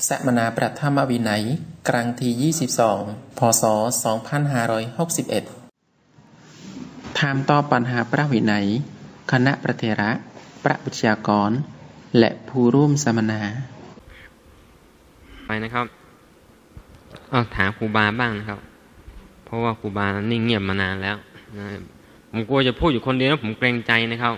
สัมมนาพระธรรมวินัยครั้งที่22พศ2561ถามตอบปัญหาพระวินัยคณะพระเถระพระวิทยากรและผู้ร่วมสัมมนาไปนะครับถามครูบาบ้างนะครับเพราะว่าครูบานิ่งเงียบมานานแล้วนะผมกลัวจะพูดอยู่คนเดียวแล้วผมเกรงใจนะครับ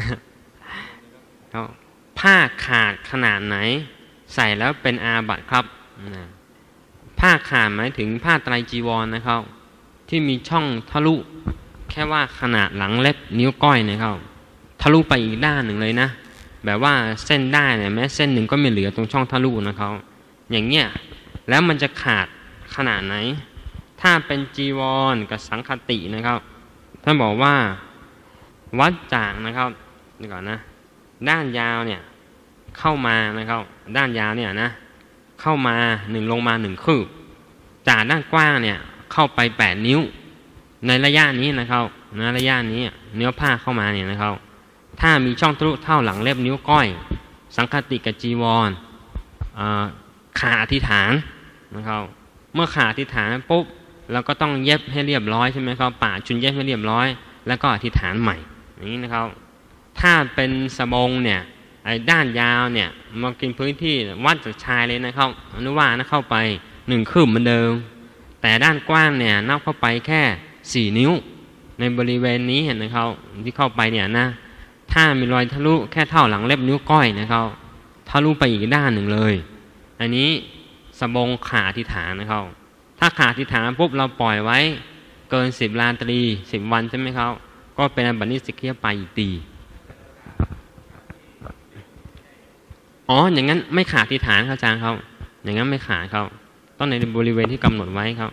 ผ้าขาดขนาดไหนใส่แล้วเป็นอาบัติครับผ้าขาดหมายถึงผ้าไตรจีวรนะครับที่มีช่องทะลุแค่ว่าขนาดหลังเล็บนิ้วก้อยนะครับทะลุไปอีกด้านหนึ่งเลยนะแบบว่าเส้นได้เนี่ยแม้เส้นหนึ่งก็ไม่เหลือตรงช่องทะลุนะครับอย่างเงี้ยแล้วมันจะขาดขนาดไหนถ้าเป็นจีวรกับสังคตินะครับท่านบอกว่าวัดจากนะครับนี่ก่อนนะด้านยาวเนี่ยเข้ามานะครับด้านยาวเนี่ยนะเข้ามา1ลงมา1คืบจากด้านกว้างเนี่ยเข้าไป8นิ้วในระยะนี้นะครับในระยะนี้เนื้อผ้าเข้ามาเนี่ยนะครับถ้ามีช่องทะลุเท่าหลังเล็บนิ้วก้อยสังคติกับจีวรขาอธิษฐานนะครับเมื่อขาอธิษฐานปุ๊บเราก็ต้องเย็บให้เรียบร้อยใช่ไหมครับป่าชุนเย็บให้เรียบร้อยแล้วก็อธิษฐานใหม่อย่างนี้นะครับถ้าเป็นสบงเนี่ยไอ้ด้านยาวเนี่ยมากินพื้นที่วัดจากชายเลยนะครับอนุวานะเข้าไป1คืบเหมือนเดิมแต่ด้านกว้างเนี่ยนับเข้าไปแค่4นิ้วในบริเวณนี้เห็นนะครับที่เข้าไปเนี่ยนะถ้ามีรอยทะลุแค่เท่าหลังเล็บนิ้วก้อยนะครับทะลุไปอีกด้านหนึ่งเลยอันนี้สบงขาอธิษฐานนะครับถ้าขาอธิษฐานปุ๊บเราปล่อยไว้เกิน10 ราตรี10 วันใช่ไหมครับก็เป็นอาบัตินิสิกขีปาจิตตีอย่างนั้นไม่ขาดอธิษฐานครับอาจารย์ครับอย่างนั้นไม่ขาดครับต้องในบริเวณที่กำหนดไว้ครับ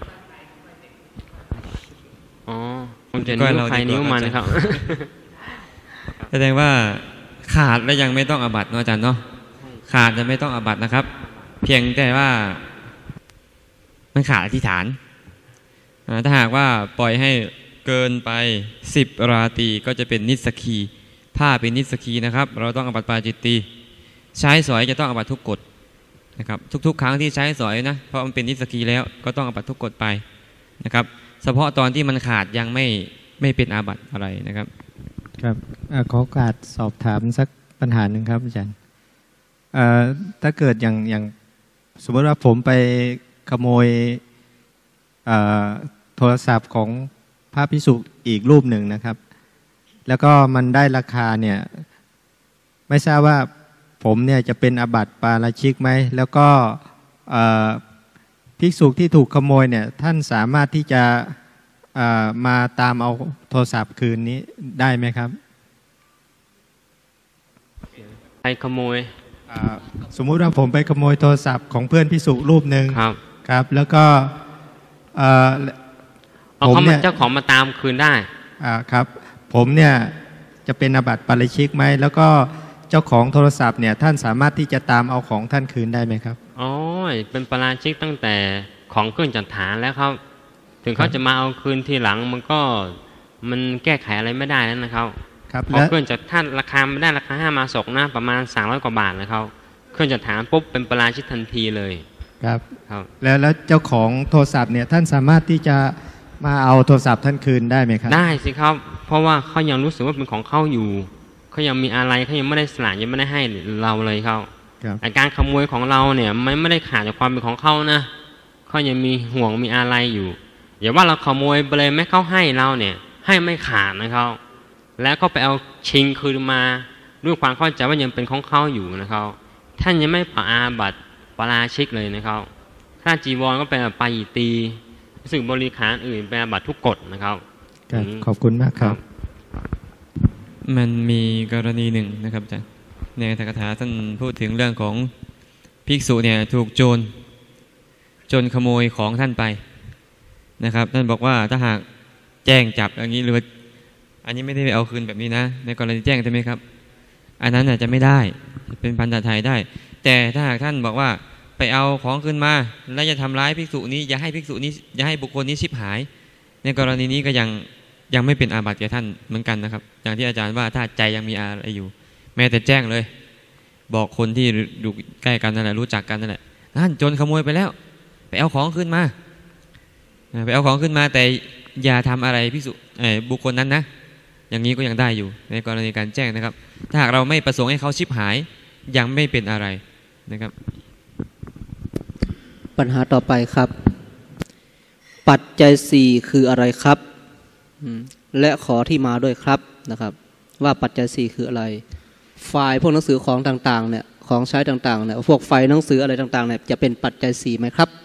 ผมจะนิ้วใครนิ้วมันครับแสดงว่าขาดแล้วยังไม่ต้องอาบัติเนาะอาจารย์เนาะขาดจะไม่ต้องอาบัตินะครับเพียงแต่ว่ามันขาดอธิษฐานถ้าหากว่าปล่อยให้เกินไป10 ราตรีก็จะเป็นนิสสกีผ้าเป็นนิสสกีนะครับเราต้องอาบัติปาจิตตีใช้สอยจะต้องอาบัติทุกกฎนะครับทุกๆครั้งที่ใช้สอยนะเพราะมันเป็นนิสสกีแล้วก็ต้องอาบัติทุกกฎไปนะครับเฉพาะตอนที่มันขาดยังไม่เป็นอาบัติอะไรนะครับครับขอโอกาสสอบถามสักปัญหาหนึ่งครับอาจารย์ถ้าเกิดอย่างสมมติว่าผมไปขโมยโทรศัพท์ของพระภิกษุอีกรูปหนึ่งนะครับแล้วก็มันได้ราคาเนี่ยไม่ทราบว่าผมเนี่ยจะเป็นอาบัติปาราชิกไหมแล้วก็ภิกษุที่ถูกขโมยเนี่ยท่านสามารถที่จะมาตามเอาโทรศัพท์คืนนี้ได้ไหมครับใครขโมยสมมุติว่าผมไปขโมยโทรศัพท์ของเพื่อนภิกษุรูปหนึ่งครับแล้วก็ผมเนี่ยเจ้าของมาตามคืนได้ครับผมเนี่ยจะเป็นอาบัติปาราชิกไหมแล้วก็เจ้าของโทรศัพท์เนี่ยท่านสามารถที่จะตามเอาของท่านคืนได้ไหมครับเป็นปาราชิกตั้งแต่ของเครื่องจัดฐานแล้วครับถึงเขาจะมาเอาคืนทีหลังมันแก้ไขอะไรไม่ได้แล้วนะครับพอเครื่องจัดท่านราคาไม่ได้ราคา5 มาศกนะประมาณ300 กว่าบาทนะครับเครื่องจัดฐานปุ๊บเป็นปาราชิกทันทีเลยครับแล้วเจ้าของโทรศัพท์เนี่ยท่านสามารถที่จะมาเอาโทรศัพท์ท่านคืนได้ไหมครับได้สิครับเพราะว่าเขายังรู้สึกว่าเป็นของเขาอยู่เขายังมีอะไรเขายังไม่ได้สละยังไม่ได้ให้เราเลยเขาการขโมยของเราเนี่ยไม่ได้ขาดจากความเป็นของเขานะเขายังมีห่วงมีอะไรอยู่อย่าว่าเราขโมยไปเลยไม่เขาให้เราเนี่ยให้ไม่ขาดนะครับแล้วก็ไปเอาชิงคืนมาด้วยความเข้าใจว่ายังเป็นของเขาอยู่นะครับท่านยังไม่ปะอาบัติปาราชิกเลยนะครับถ้าจีวรก็เป็นปาจิตตีสึกบริขารอื่นเป็นอาบัติทุกกฎนะครับขอบคุณมากครับมันมีกรณีหนึ่งนะครับอาจารย์ในอัตถกถาท่านพูดถึงเรื่องของภิกษุเนี่ยถูกโจรขโมยของท่านไปนะครับท่านบอกว่าถ้าหากแจ้งจับอย่างนี้หรืออันนี้ไม่ได้ไปเอาคืนแบบนี้นะในกรณีแจ้งใช่ไหมครับอันนั้นอาจจะไม่ได้เป็นพันธะไทยได้แต่ถ้าหากท่านบอกว่าไปเอาของคืนมาแล้วจะทำร้ายภิกษุนี้อย่าให้ภิกษุนี้อย่าให้บุคคลนี้ชิบหายในกรณีนี้ก็ยังไม่เป็นอาบัติแก่ท่านเหมือนกันนะครับอย่างที่อาจารย์ว่าถ้าใจยังมีอะไรอยู่แม้แต่แจ้งเลยบอกคนที่ดูใกล้กันนั่นแหละรู้จักกันนั่นแหละนั่นโจรขโมยไปแล้วไปเอาของขึ้นมาไปเอาของขึ้นมาแต่อย่าทำอะไรภิกษุบุคคลนั้นนะอย่างนี้ก็ยังได้อยู่ในกรณีการแจ้งนะครับถ้าหากเราไม่ประสงค์ให้เขาชิบหายยังไม่เป็นอะไรนะครับปัญหาต่อไปครับปัจจัย4คืออะไรครับและขอที่มาด้วยครับนะครับว่าปัจจัย4คืออะไรไฟล์พวกหนังสือของต่างๆเนี่ยของใช้ต่างๆเนี่ยพวกไฟล์หนังสืออะไรต่างๆเนี่ยจะเป็นปัจจัย4ไหมครับ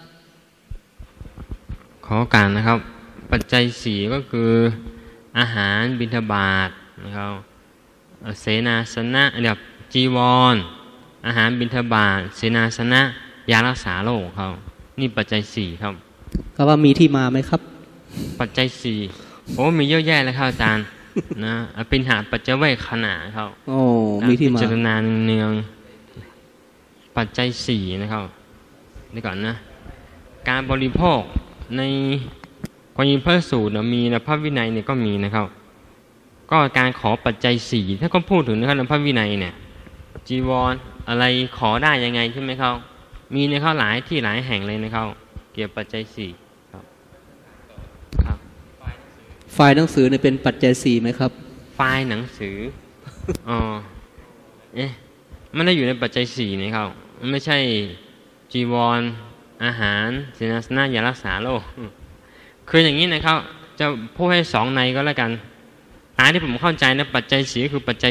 ขอการนะครับปัจจัย4ก็คืออาหารบิณฑบาตนะครับเสนาสนะแบบจีวรอาหารบิณฑบาตเสนาสนะยารักษาโรคครับนี่ปัจจัย4ครับก็ว่ามีที่มาไหมครับปัจจัย4โอ้มีเยอะแยะเลยครับอาจารย์นะเป็นหาปัจจัยไว้ขนาดครับโอ้มีที่มาเจตนาเนืองปัจจัย4นะครับนี่ก่อนนะการบริโภคในกรณีพระสูตรมีในพระวินัยเนี่ยก็มีนะครับก็การขอปัจจัย4ถ้าก็พูดถึงนะครับในพระวินัยเนี่ยจีวรอะไรขอได้ยังไงใช่ไหมครับมีในข้อหลายที่หลายแห่งเลยนะครับเกี่ยวกับปัจจัย4ครับครับไฟล์หนังสือเนี่ยเป็นปัจจัย4ไหมครับไฟล์หนังสืออ๋อมันได้อยู่ในปัจจัย4นะครับมันไม่ใช่จีวรอาหารเสนาสนะยารักษาโรคคืออย่างนี้นะครับจะพูดให้2ในก็แล้วกันตามที่ผมเข้าใจนะปัจจัย4คือปัจจัย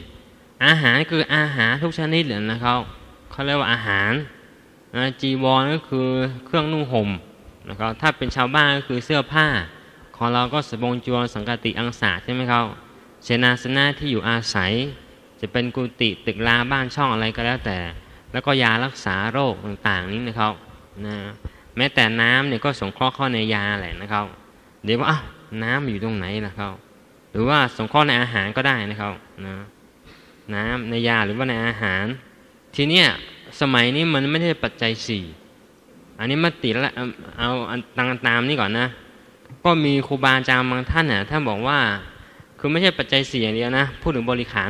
4อาหารคืออาหารทุกชนิดเลยนะครับเขาเรียกว่าอาหารจีวรก็คือเครื่องนุ่งห่มนะครับถ้าเป็นชาวบ้านก็คือเสื้อผ้าของเราก็สบงจีวรสังฆติอังสาใช่ไหมครับเสนาสนะที่อยู่อาศัยจะเป็นกุฏิตึกราบ้านช่องอะไรก็แล้วแต่แล้วก็ยารักษาโรคต่างๆนี้นะครับนะแม้แต่น้ำเนี่ยก็สงเคราะห์เข้าในยาแหละนะครับเดี๋ยวว่าน้ำอยู่ตรงไหนล่ะครับหรือว่าสงเคราะห์ในอาหารก็ได้นะครับนะน้ำในยาหรือว่าในอาหารทีเนี้ยสมัยนี้มันไม่ได้ปัจจัย4อันนี้มาติแล้วเอาตามนี่ก่อนนะก็มีครูบาอาจารย์บางท่านเนี่ยท่านบอกว่าคือไม่ใช่ปัจจัย4อย่างเดียวนะพูดถึงบริขาร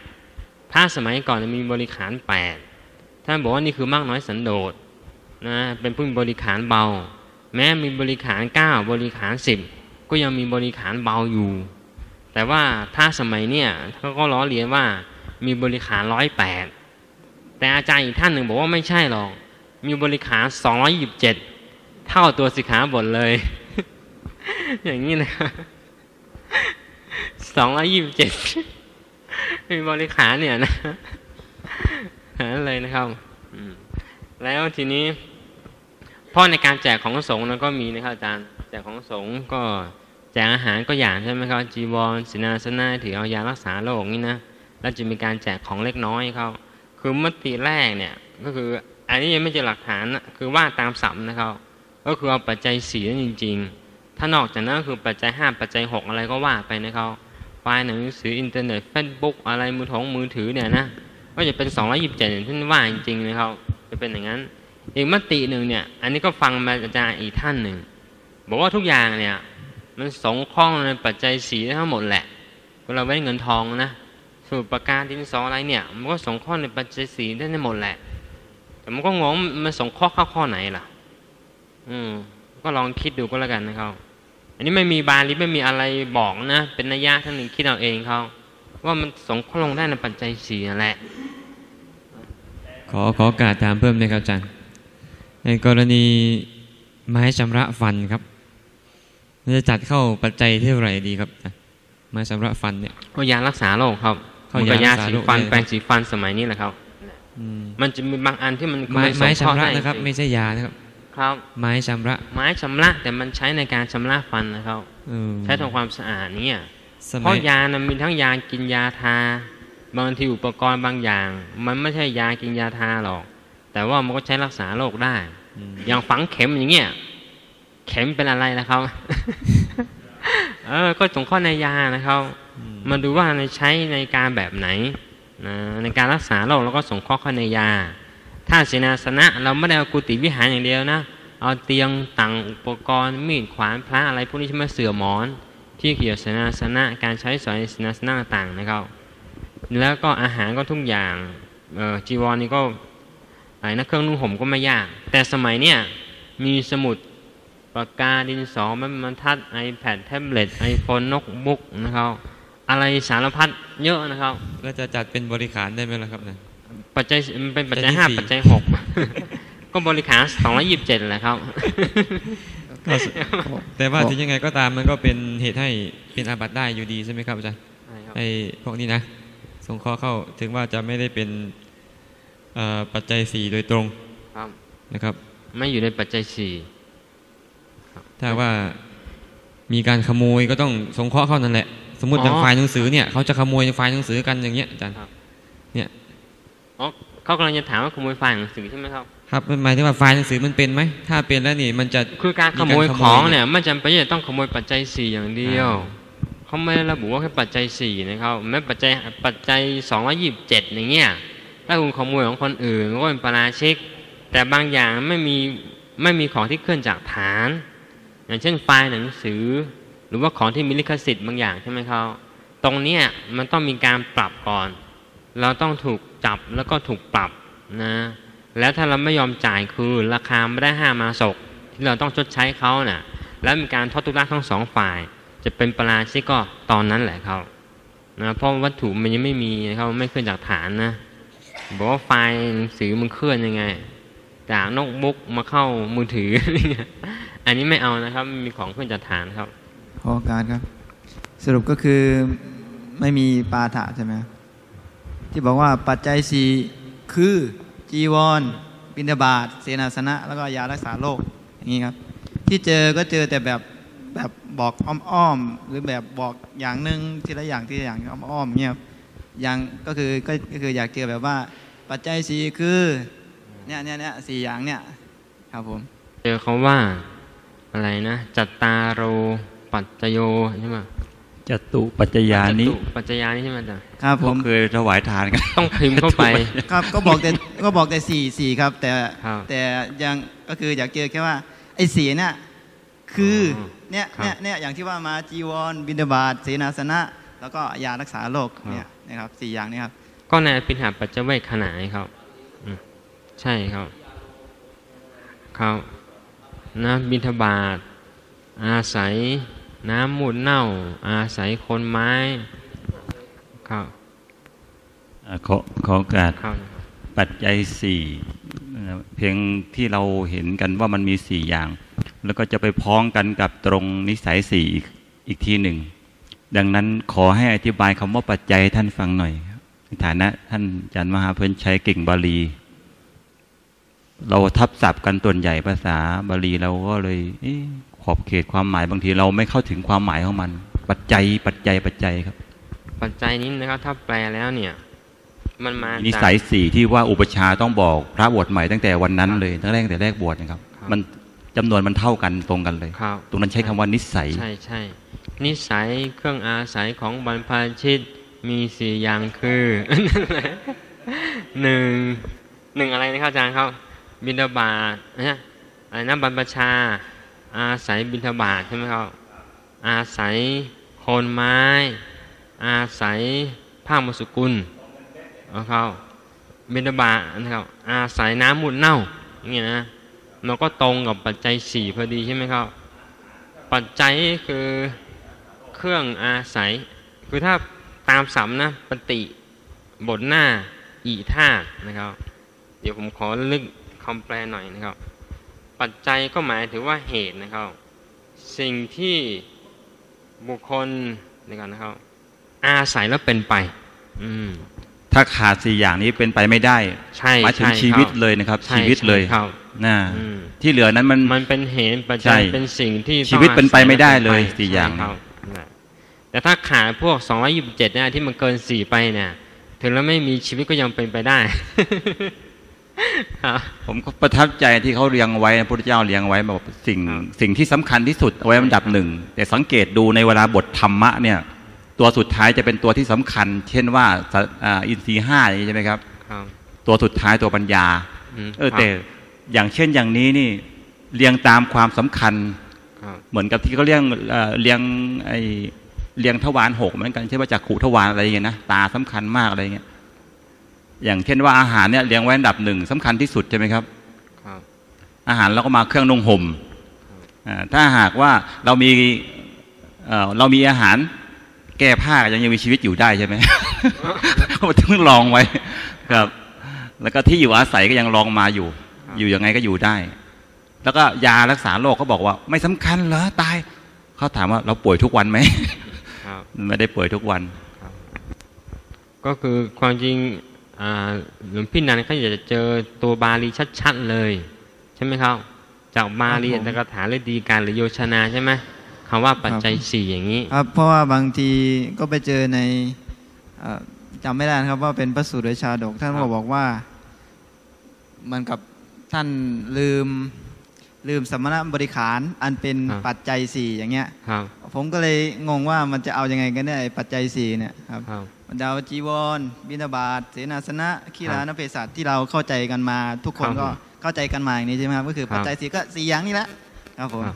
8ถ้าสมัยก่อนมีบริขาร8ท่านบอกว่านี่คือมากน้อยสันโดษนะเป็นผู้มีบริขารเบาแม้มีบริขาร9บริขาร10ก็ยังมีบริขารเบาอยู่แต่ว่าถ้าสมัยเนี่ยเขาก็ล้อเลียนว่ามีบริขาร108แต่อาจารย์อีกท่านหนึ่งบอกว่าไม่ใช่หรอกมีบริขาร227เท่าตัวสิกขาบทเลย อย่างนี้นะ227มีบริขารเนี่ยนะนั่นเลยนะครับแล้วทีนี้เพราะในการแจกของสงฆ์นั้นก็มีนะครับอาจารย์แจกของสงฆ์ก็แจกอาหารก็อย่างใช่ไหมครับจีวรเสนาสนะถือเอายารักษาโรคนี่นะแล้วจะมีการแจกของเล็กน้อยเขาคือมติแรกเนี่ยก็คืออันนี้ยังไม่เจอหลักฐานนะคือว่าตามสัมนะครับก็คือเอาปัจจัย4นั่นจริงๆถ้านอกจากนั้นก็คือปัจจัย5ปัจจัย6อะไรก็ว่าไปนะครับไฟล์หนังสืออินเทอร์เน็ตเฟซบุ๊กอะไรมือถือเนี่ยนะก็จะเป็น227อย่างที่ว่าจริงๆนะครับจะเป็นอย่างนั้นอีกมติหนึ่งเนี่ยอันนี้ก็ฟังมาอาจารย์อีกท่านหนึ่งบอกว่าทุกอย่างเนี่ยมันสงเคราะห์ในปัจจัย4ทั้งหมดแหละเราไว้เงินทองนะสูตรประการดินสออะไรเนี่ยมันก็สงเคราะห์ในปัจจัย4ได้ทั้งหมดแหละแต่มันก็งงมันสงเคราะห์ข้อไหนล่ะก็ลองคิดดูก็แล้วกันนะครับอันนี้ไม่มีบาลีไม่มีอะไรบอกนะเป็นนัยยะท่านหนึ่งคิดเอาเองเขาว่ามันสงเคราะห์ลงได้ในปัจจัย4นั่นแหละขอการถามเพิ่มเลยครับอาจารย์ในกรณีไม้ชำระฟันครับจะจัดเข้าปัจจัยเท่าไหร่ดีครับไม้ชำระฟันเนี่ยก็ยารักษาโรคครับก็ยาสีฟันแปรงสีฟันสมัยนี้แหละครับมันจะมีบางอันที่มันไม้ชำระนะครับไม่ใช่ยานะครับครับไม้ชำระแต่มันใช้ในการชำระฟันนะครับใช้ทำความสะอาดเนี่ยเพราะยานะมีทั้งยากินยาทาบางทีอุปกรณ์บางอย่างมันไม่ใช่ยากินยาทาหรอกแต่ว่ามันก็ใช้รักษาโรคได้อย่างฝังเข็มอย่างเงี้ยเข็มเป็นอะไรนะครับ ก็สงเคราะห์ในยานะครับมาดูว่าใช้ในการแบบไหนในการรักษาโรคแล้วก็สงเคราะห์เข้าในยาถ้าเสนาสนะเราไม่ได้เอากุฏิวิหารอย่างเดียวนะเอาเตียงต่างอุปกรณ์มีดขวานพระอะไรพวกนี้ใช่ไหมเสื่อหมอนที่เกี่ยวกับเสนาสนะการใช้สอยเสนาสนะต่างๆนะครับแล้วก็อาหารก็ทุกอย่างจีวรนี่ก็นะเครื่องนุ่งห่มก็ไม่ยากแต่สมัยเนี้ยมีสมุดปากกาดินสอไม้บรรทัด iPad แท็บเล็ต iPhone โน้ตบุ๊กนะครับอะไรสารพัดเยอะนะครับแล้วจะจัดเป็นบริขารได้ไหมล่ะครับเนี่ยปัจจัยมันเป็นปัจจัย5ปัจจัย6ก็บริขาร227แหละครับแต่ว่าถึงยังไงก็ตามมันก็เป็นเหตุให้เป็นอาบัติได้อยู่ดีใช่ไหมครับอาจารย์ไอ้พวกนี้นะสงเคราะห์เข้าถึงว่าจะไม่ได้เป็นปัจจัย4โดยตรงนะครับไม่อยู่ในปัจจัย 4ถ้าว่ามีการขโมยก็ต้องสงเคราะห์เข้านั่นแหละสมมติอย่างไฟล์หนังสือเนี่ยเขาจะขโมยไฟล์หนังสือกันอย่างเงี้ยอาจารย์เนี่ยเขากำลังจะถามว่าขโมยไฟล์หนังสือใช่ไหมครับครับหมายถึงว่าไฟล์หนังสือมันเป็นไหมถ้าเป็นแล้วนี่มันจะคือการขโมยของเนี่ยไม่จำเป็นจะต้องขโมยปัจจัย4อย่างเดียวเขาไม่ระบุว่าแค่ปัจจัย4นะครับแม้ปัจจัย227อย่างเงี้ยถ้าคุณขโมยของคนอื่นก็เป็นปาราชิกแต่บางอย่างไม่มีของที่เคลื่อนจากฐานอย่างเช่นไฟล์หนังสือหรือว่าของที่มีลิขสิทธิ์บางอย่างใช่ไหมครับตรงนี้มันต้องมีการปรับก่อนเราต้องถูกจับแล้วก็ถูกปรับนะแล้วถ้าเราไม่ยอมจ่ายคือราคาไม่ได้5 มาศกที่เราต้องชดใช้เขาน่ะแล้วมีการทอดทุกข์ทั้ง2ฝ่ายจะเป็นปาราชิกก็ตอนนั้นแหละครับนะเพราะวัตถุมันยังไม่มีเขาไม่เคลื่อนจากฐานนะบอกว่าไฟล์หนังสือมันเคลื่อนยังไงจากโน้ตบุ๊กมาเข้ามือถืออันนี้ไม่เอานะครับมีของเคลื่อนจากฐานครับขอการครับสรุปก็คือไม่มีปาฐะใช่ไหมที่บอกว่าปัจจัย4คือจีวรบิณฑบาตเสนาสนะแล้วก็ยารักษาโรคอย่างนี้ครับที่เจอก็เจอแต่แบบบอกอ้อมๆหรือแบบบอกอย่างนึงทีละอย่างอ้อมๆเงี้ยอย่างก็คืออยากเจอแบบว่าปัจจัย4คือเนี่ย4อย่างเนี่ยครับผมเจอเขาว่าอะไรนะจัตตาโรปัจจโยใช่ไหมจตุปัจจยานี้ใช่ไหมจ๊ะครับผมเคยถวายทานกันต้องพิมพ์เข้าไปครับก็บอกแต่4ครับแต่ยังก็คืออยากเจอแค่ว่าไอ้4เนี่ยคือเนี่ยอย่างที่ว่ามาจีวรบิณฑบาตเสนาสนะแล้วก็ยารักษาโรคเนี่ยนะครับ4อย่างนี้ครับก็ในปิณหปัจจเวคขณะครับใช่ครับนะบิณฑบาตอาศัยน้ำมูลเน่าอาศัยคนไม้ครับขอการปัจจัย4เพียงที่เราเห็นกันว่ามันมี4อย่างแล้วก็จะไปพ้องกันกับตรงนิสัย4อีกทีหนึ่งดังนั้นขอให้อธิบายคำว่าปัจจัยท่านฟังหน่อยในฐานะท่านอาจารย์มหาเพื่อนใช้เก่งบาลีเราทับศัพท์กันส่วนใหญ่ภาษาบาลีเราก็เลยขอบเขตความหมายบางทีเราไม่เข้าถึงความหมายของมันปัจจัยครับปัจจัยนี้นะครับถ้าแปลแล้วเนี่ยมันมานิสัย4ที่ว่าอุปชาต้องบอกพระบวชใหม่ตั้งแต่วันนั้นเลยตั้งแต่แรกบวชนะครับมันจำนวนมันเท่ากันตรงกันเลยตรงนั้นใช้คำว่านิสัยใช่นิสัยเครื่องอาศัยของบรรพชิตมี4อย่างคือ1อะไรนะครับอาจารย์ครับบิณฑบาตอะไรนะบรรพชาอาศัยบิณฑบาตใช่ไหมครับอาศัยโคนไม้อาศัยผ้ามสุกุลนะครับบิณฑบาตนะครับอาศัยน้ำมูลเน่าอย่างเงี้ยนะมันก็ตรงกับปัจจัย4พอดีใช่ไหมครับปัจจัยคือเครื่องอาศัยคือถ้าตามศัพท์นะปฏิบทหน้าอีท่านะครับเดี๋ยวผมขอลึกคำแปลหน่อยนะครับปัจจัยก็หมายถึงว่าเหตุนะครับสิ่งที่บุคคลนะครับอาศัยแล้วเป็นไปถ้าขาด4อย่างนี้เป็นไปไม่ได้หมายถึงชีวิตเลยนะครับชีวิตเลยน่าที่เหลือนั้นมันเป็นเหตุปัจจัยเป็นสิ่งที่ชีวิตเป็นไปไม่ได้เลย4อย่างแต่ถ้าขาดพวก227เนี่ยที่มันเกิน4ไปเนี่ยถึงแล้วไม่มีชีวิตก็ยังเป็นไปได้ผมก็ประทับใจที่เขาเรียงไว้พระพุทธเจ้าเรียงไว้บอกสิ่งที่สำคัญที่สุดเอาไว้อันดับ1แต่สังเกตดูในเวลาบทธรรมะเนี่ยตัวสุดท้ายจะเป็นตัวที่สำคัญเช่นว่าอินทรีย์5ใช่ไหมครับตัวสุดท้ายตัวปัญญาแต่อย่างเช่นอย่างนี้นี่เรียงตามความสำคัญเหมือนกับที่เขาเรียงทวาร6เหมือนกันใช่ไหมจักขุทวารอะไรอย่างเงี้ยนะตาสำคัญมากอะไรเงี้ยอย่างเช่นว่าอาหารเนี่ยเลี้ยงไว้อันดับหนึ่งสำคัญที่สุดใช่ไหมครับอาหารแล้วก็มาเครื่องนุ่งห่มถ้าหากว่าเรามีอาหารแก้ผ้ายังมีชีวิตอยู่ได้ใช่ไหม ต้องลองไว้ครับแล้วก็ที่อยู่อาศัยก็ยังลองมาอยู่ยังไงก็อยู่ได้แล้วก็ยารักษาโรคเขาบอกว่าไม่สำคัญเหรอตายเขาถามว่าเราป่วยทุกวันไหม ไม่ได้ป่วยทุกวันก็คือความจริงหลวงพี่นันเขาอยากจะเจอตัวบาลีชัดๆเลยใช่ไหมครับจากบาลีอัตถกถาหรือดีการหรือโยชนาใช่ไหมคำว่าปัจจัยสี่อย่างนี้ครับเพราะว่าบางทีก็ไปเจอในจำไม่ได้นะครับว่าเป็นพระสูตรชาดกท่านบอกว่ามันกับท่านลืมสมณบริขารอันเป็นปัจจัยสี่อย่างเงี้ยผมก็เลยงงว่ามันจะเอายังไงกันเนี่ยปัจจัยสี่เนี่ยครับบรรดาจีวรบิณฑบาตเสนาสนะขีฬานเภสัชที่เราเข้าใจกันมาทุกคนก็เข้าใจกันมาอย่างนี้ใช่ไหมครับก็คือปัจจัยสี่ก็สี่อย่างนี้แหละครับผม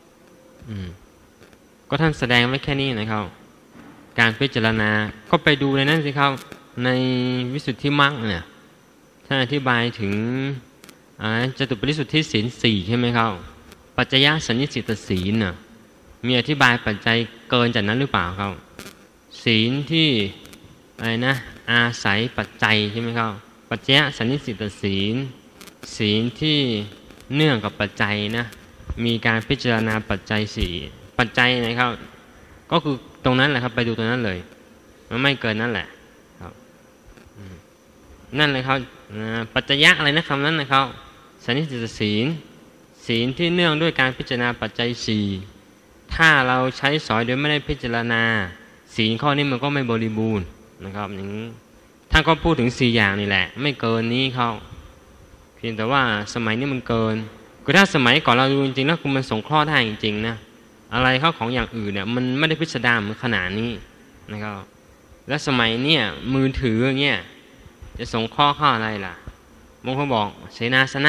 ก็ท่านแสดงไว้แค่นี้นะครับการพิจารณาก็ไปดูในนั้นสิครับในวิสุทธิมรรคเนี่ยท่านอธิบายถึงจตุปริสุทธิศีลสี่ใช่ไหมครับปัจจยสัญญิสิตศีลน่ะมีอธิบายปัจจัยเกินจากนั้นหรือเปล่าครับศีลที่อะไรนะอาศัยปัจจัยใช่ไหมครับปัจจยสัญญิสิตศีลศีลที่เนื่องกับปัจจัยนะมีการพิจารณาปัจจัยสี่ปัจจัยนะครับก็คือตรงนั้นแหละครับไปดูตรงนั้นเลยมันไม่เกินนั่นแหละครับนั่นเลยครับปัจจยะอะไรนะคำนั้นนะครับสันนิสิตศีลศีลที่เนื่องด้วยการพิจารณาปัจจัยสี่ถ้าเราใช้สอยโดยไม่ได้พิจารณาศีลข้อนี้มันก็ไม่บริบูรณ์นะครับอย่างนี้ท่านก็พูดถึง4อย่างนี่แหละไม่เกินนี้เขาเพียงแต่ว่าสมัยนี้มันเกินคือถ้าสมัยก่อนเราดูจริงๆแล้วคือมันสงเคราะห์ได้จริงๆนะอะไรเข้าของอย่างอื่นเนี่ยมันไม่ได้พิสดารเหมือนขนาดนี้นะครับและสมัยเนี่ยมือถืออย่างเงี้ยจะสงเคราะห์ข้ออะไรล่ะบางคนบอกเสนาสนะ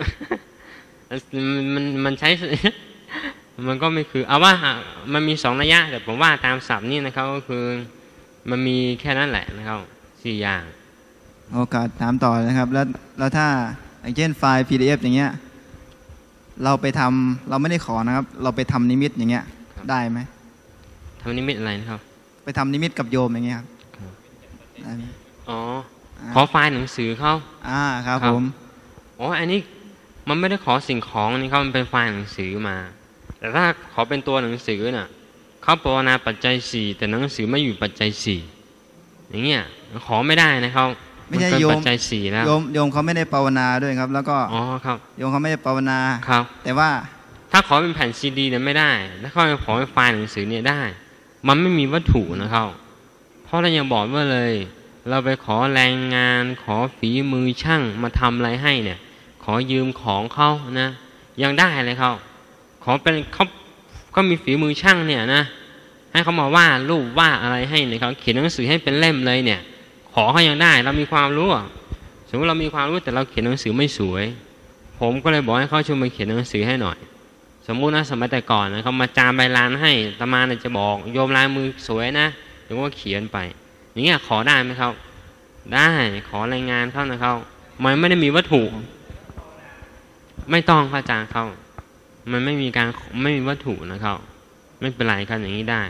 มันใช้ มันก็ไม่คือเอาว่ามันมี2นัยยะแต่ผมว่าตามศัพท์นี่นะครับก็คือมันมีแค่นั้นแหละนะครับ4อย่างโอกาสถามต่อนะครับแล้วถ้าอย่างเช่นไฟล์ PDF อย่างเงี้ยเราไปทำเราไม่ได้ขอนะครับเราไปทำนิมิตอย่างเงี้ยได้ไหมทำนิมิตอะไรนะครับไปทำนิมิตกับโยมอย่างเงี้ยครับได้ไหมอ๋อขอไฟล์หนังสือเขาครับผมอ๋ออันนี้มันไม่ได้ขอสิ่งของนี่เขามันเป็นไฟล์หนังสือมาแต่ถ้าขอเป็นตัวหนังสือน่ะเขาภาวนาปัจจัย4แต่หนังสือไม่อยู่ปัจจัย4อย่างเงี้ยขอไม่ได้นะครับไม่ใช่โยมปัจจัย4แล้วโยมเขาไม่ได้ภาวนาด้วยครับแล้วก็อ๋อครับโยมเขาไม่ได้ภาวนาครับแต่ว่าถ้าขอเป็นแผ่นซีดีเนี่ยไม่ได้ถ้าขอเป็นไฟล์หนังสือเนี่ยได้มันไม่มีวัตถุนะครับเพราะเรายังบอกว่าเลยเราไปขอแรงงานขอฝีมือช่างมาทำอะไรให้เนี่ยขอยืมของเขานะยังได้เลยเขาขอเป็นเขาก็มีฝีมือช่างเนี่ยนะให้เขามาว่ารูปว่าอะไรให้เนี่ยเขาเขียนหนังสือให้เป็นเล่มเลยเนี่ยขอเขายังได้เรามีความรู้สมมติเรามีความรู้แต่เราเขียนหนังสือไม่สวยผมก็เลยบอกให้เขาช่วยมาเขียนหนังสือให้หน่อยสมมุตินะสมัยแต่ก่อนนะเขามาจามใบลานให้ตามาเนี่ยจะบอกโยมลายมือสวยนะเดี๋ยวก็เขียนไปอย่างเงี้ยขอได้ไหมครับได้ขอรายงานเขานะเขามันไม่ได้มีวัตถุไม่ต้องพระอาจารย์เขามันไม่มีวัตถุนะครับไม่เป็นไรครับอย่างนี้ได้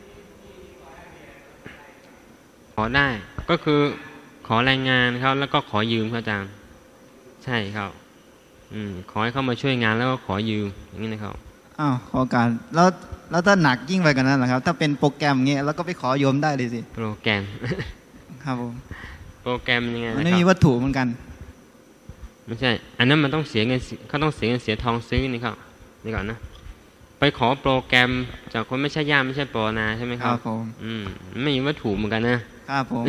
ขอได้ก็คือขอรายงานเขาแล้วก็ขอยืมพระอาจารย์ใช่ครับขอให้เขามาช่วยงานแล้วก็ขอยืมอย่างนี้นะครับขอการแล้วถ้าหนักยิ่งไปกว่านั้นนะครับถ้าเป็นโปรแกรมเงี้ยแล้วก็ไปขอโยมได้เลยสิโปรแกรมครับผมโปรแกรมยังไงมันไม่มีวัตถุเหมือนกันไม่ใช่อันนั้นมันต้องเสียเงินเขาต้องเสียเงินเสียทองซื้อนี่ครับนี่ก่อนนะไปขอโปรแกรมจากคนไม่ใช่ญาติไม่ใช่ปนาใช่ไหมครับผมไม่มีวัตถุเหมือนกันนะครับผม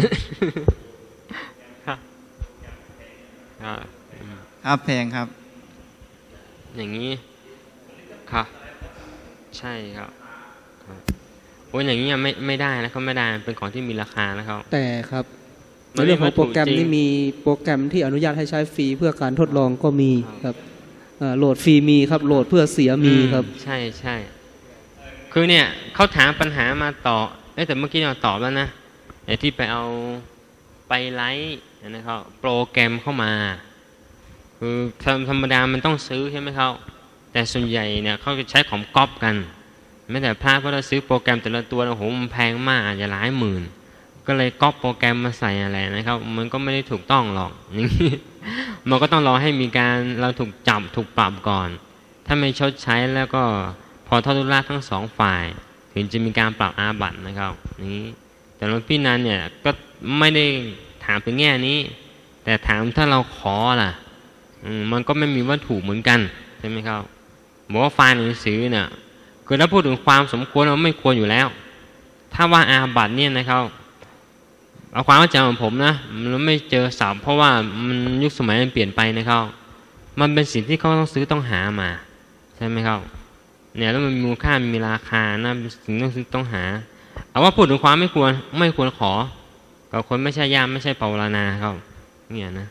ครับแพงครับอย่างนี้ครับใช่ครับโอ้ยอย่างนี้ไม่ได้นะเขาไม่ได้เป็นของที่มีราคานะครับแต่ครับในเรื่องของโปรแกรมนี่มีโปรแกรมที่อนุญาตให้ใช้ฟรีเพื่อการทดลองก็มีครับโหลดฟรีมีครับโหลดเพื่อเสียมีครับใช่ใช่คือเนี่ยเขาถามปัญหามาต่อแต่เมื่อกี้เราตอบแล้วนะไอ้ที่ไปเอาไปไลฟ์นะครับโปรแกรมเข้ามาคือธรรมดามันต้องซื้อใช่ไหมครับแต่ส่วนใหญ่เนี่ยเขาจะใช้ของก๊อปกันไม่แต่พระก็จะซื้อโปรแกรมแต่ละตัวโอ้โหมันแพงมากอาจจะหลายหมื่นก็เลยก๊อปโปรแกรมมาใส่อะไรนะครับมันก็ไม่ได้ถูกต้องหรอกอย่างนี้มันก็ต้องรอให้มีการเราถูกจับถูกปรับก่อนถ้าไม่ชดใช้แล้วก็พอทอดทุลาทั้งสองฝ่ายถึงจะมีการปรับอาบัตินะครับนี้แต่หลวงพี่นันเนี่ยก็ไม่ได้ถามถึงแง่นี้แต่ถามถ้าเราขอล่ะมันก็ไม่มีวัตถุเหมือนกันใช่ไหมครับบอกว่าไฟล์หนังสือเนี่ยคือถ้าพูดถึงความสมควรเราไม่ควรอยู่แล้วถ้าว่าอาบัติเนี่ยนะครับเอาความเข้าใจของผมนะมันไม่เจอศัพท์เพราะว่ามันยุคสมัยมันเปลี่ยนไปนะครับมันเป็นสิ่งที่เขาต้องซื้อต้องหามาใช่ไหมครับเนี่ยแล้วมันมีมูลค่ามีราคานะเป็นสิ่งต้องซื้อต้องหาเอาว่าพูดถึงความไม่ควรขอกับคนไม่ใช่ญาติไม่ใช่ปวารณาครับเนี่ยนะ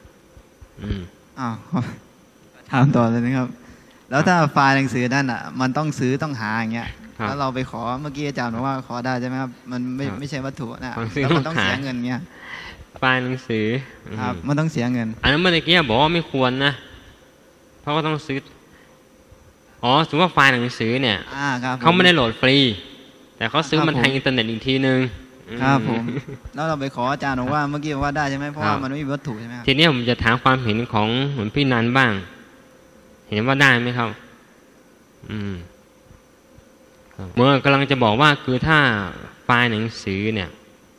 ถามต่อเลยนะครับแล้วถ้าไฟล์หนังสือนั่นอ่ะมันต้องซื้อต้องหาอย่างเงี้ยแล้วเราไปขอเมื่อกี้อาจารย์บอกว่าขอได้ใช่ไหมครับมันไม่ใช่วัตถุนะแล้วมันต้องเสียเงินเงี้ยไฟล์หนังสือครับมันต้องเสียเงินอันนั้นเมื่อกี้บอกว่าไม่ควรนะเพราะก็ต้องซื้อสมมติว่าไฟล์หนังสือเนี่ยเขาไม่ได้โหลดฟรีแต่เขาซื้อมันทางอินเทอร์เน็ตอีกทีนึงครับผมแล้วเราไปขออาจารย์บอกว่าเมื่อกี้ว่าได้ใช่ไหมเพราะว่ามันไม่มีวัตถุใช่ไหมทีนี้ผมจะถามความเห็นของเหมือนพี่นันบ้างเห็นว่าได้ไหมครับเมื่อกำลังจะบอกว่าคือถ้าไฟล์หนังสือเนี่ย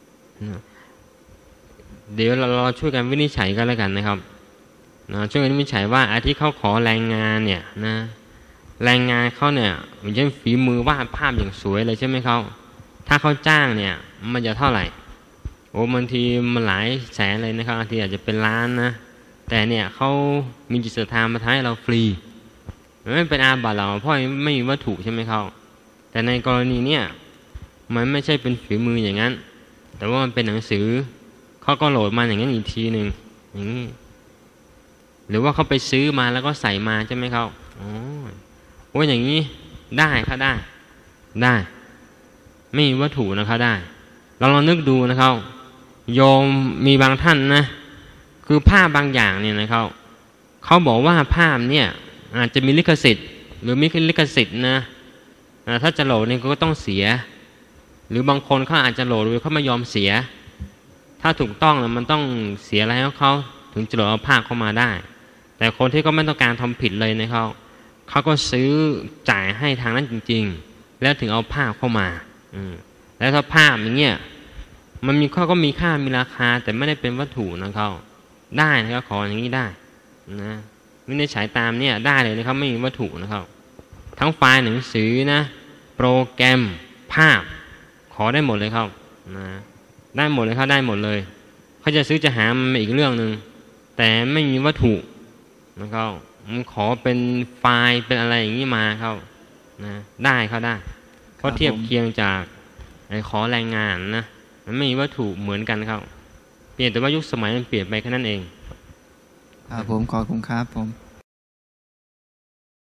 เดี๋ยวเราช่วยกันวินิจฉัยกันแล้วกันนะครับช่วยกันวินิจฉัยว่าที่เขาขอแรงงานเนี่ยนะแรงงานเขาเนี่ยมันจะฝีมือวาดภาพอย่างสวยเลยใช่ไหมเขาถ้าเขาจ้างเนี่ยมันจะเท่าไหร่บางทีมันหลายแสนเลยนะครับบางทีอาจจะเป็นล้านนะแต่เนี่ยเขามีจิตศรัทธามาทำให้เราฟรีไม่เป็นอาบัติเราเพราะไม่มีวัตถุใช่ไหมเขาแต่ในกรณีเนี่ยมันไม่ใช่เป็นฝีมืออย่างนั้นแต่ว่ามันเป็นหนังสือเขาก็โหลดมาอย่างนั้นอีกทีหนึ่งอย่างนี้หรือว่าเขาไปซื้อมาแล้วก็ใส่มาใช่ไหมเขาอย่างนี้ได้ค่ะได้ไม่มีวัตถุนะครับได้เราลองนึกดูนะครับโยมมีบางท่านนะคือภาพบางอย่างเนี่ยนะครับเขาบอกว่าภาพเนี่ยอาจจะมีลิขสิทธิ์หรือไม่มีลิขสิทธิ์นะถ้าจะโหลดนี่ก็ต้องเสียหรือบางคนเขาอาจจะโหลดโดยเขาไม่ยอมเสียถ้าถูกต้องแล้วมันต้องเสียอะไรให้เขาถึงจะโหลดเอาภาพเข้ามาได้แต่คนที่ก็ไม่ต้องการทำผิดเลยนะครับเขาก็ซื้อจ่ายให้ทางนั้นจริงๆแล้วถึงเอาภาพเข้ามาแล้วถ้าภาพอย่างเงี้ยมันมีก็มีค่ามีราคาแต่ไม่ได้เป็นวัตถุนะครับได้นะครับขออย่างนี้ได้นะวินิจฉัยตามเนี่ยได้เลยนะครับไม่มีวัตถุนะครับทั้งไฟล์หนังสือนะโปรแกรมภาพขอได้หมดเลยครับนะได้หมดเลยครับได้หมดเลยเขาจะซื้อจะหามันอีกเรื่องนึงแต่ไม่มีวัตถุนะครับมันขอเป็นไฟล์เป็นอะไรอย่างนี้มาครับนะได้เขาได้เพราะเทียบเคียงจากขอแรงงานนะมันไม่มีวัตถุเหมือนกันครับเปลี่ยนแต่ว่ายุคสมัยมันเปลี่ยนไปแค่นั้นเองผมขอบคุณครับผม